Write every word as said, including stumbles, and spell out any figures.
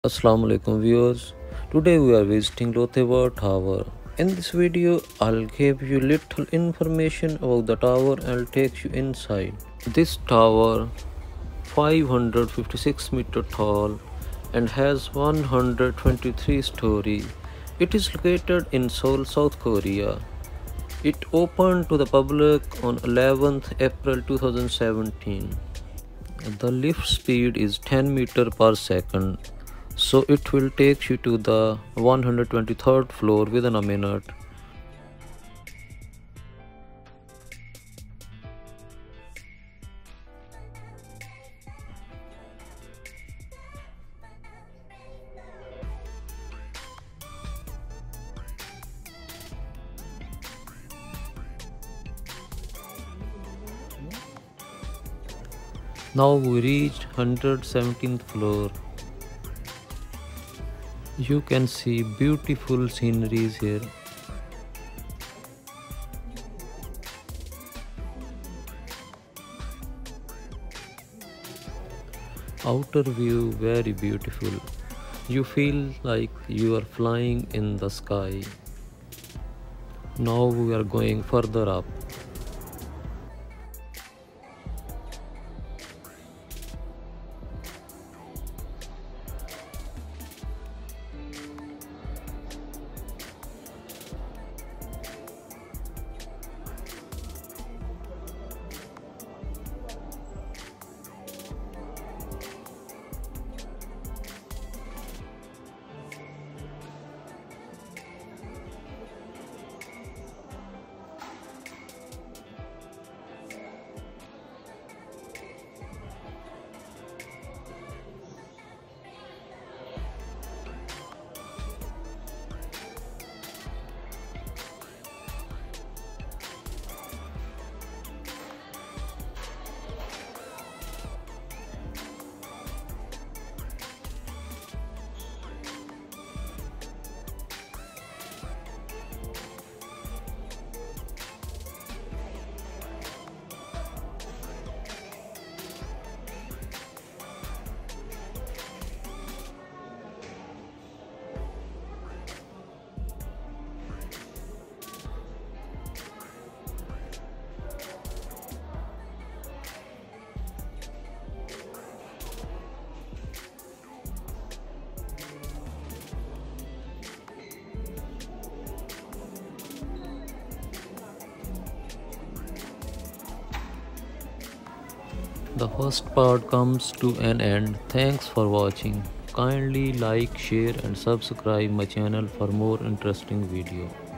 Assalamu alaikum viewers. Today we are visiting Lothewar Tower. In this video I'll give you little information about the tower and I'll take you inside. This tower five hundred fifty-six meter tall and has one hundred twenty-three story. It is located in Seoul, South Korea. It opened to the public on eleventh April two thousand seventeen. The lift speed is ten meter per second. So it will take you to the one hundred twenty-third floor within a minute. Now we reached one hundred seventeenth floor. You can see beautiful sceneries here. Outer view very beautiful. You feel like you are flying in the sky. Now we are going further up. The first part comes to an end. Thanks for watching. Kindly like, share and subscribe my channel for more interesting video.